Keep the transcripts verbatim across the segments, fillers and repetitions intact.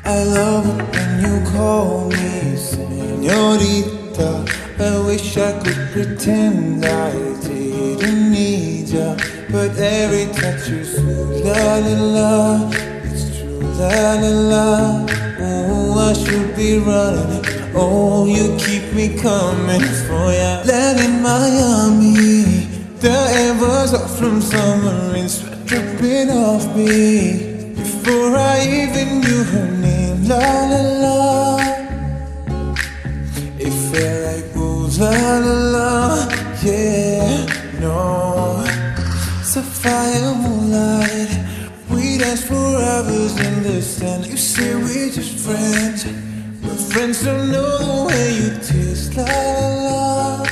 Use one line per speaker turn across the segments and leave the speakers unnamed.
I love it when you call me Senorita. I wish I could pretend I didn't need ya, but every touch is true, la la la. It's true, la la la. Oh, I should be running. Oh, you keep me coming for ya. Land in Miami, the air was hot from summer rain, sweat dripping off me. Before I even knew her name, la la la. It felt like ooh, la la la, yeah, no. Sapphire moonlight, we danced for hours in the sand. You say we're just friends, but friends don't know the way you taste, la la la.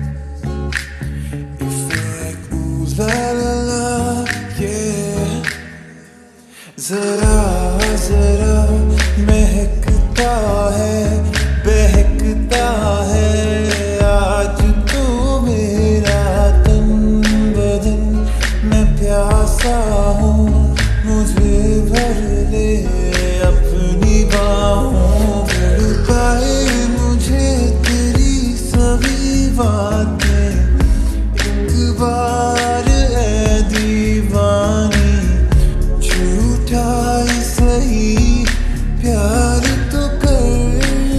It felt like ooh, la la la, yeah. Zara, Zara, महकता है, बहकता है आज तू मेरा तन बदन, मैं प्यासा हूँ, मुझे भर ले अपनी बाहों, भर पाए मुझे तेरी सभी बातें, एक बार ऐ दीवानी, झूठा ही सही प्यार तो कर,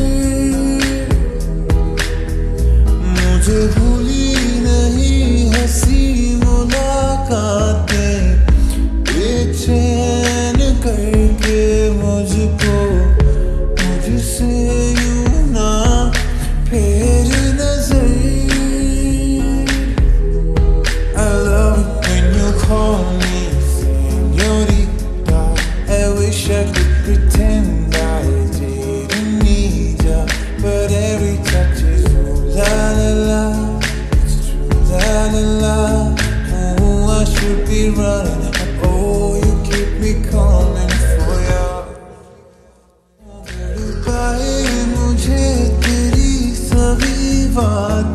मुझे भूली नहीं हंसी मुलाकातें, बेचैन करके मुझको, मुझसे यूं ना फेर नजर. I love it when you call me Senorita. I wish I could pretend I didn't need ya, but every touch is ooh, la la la. It's true, la la la. Oh, I should be running. Oh, you keep me coming for ya. भर पाए मुझे तेरी सभी बातें.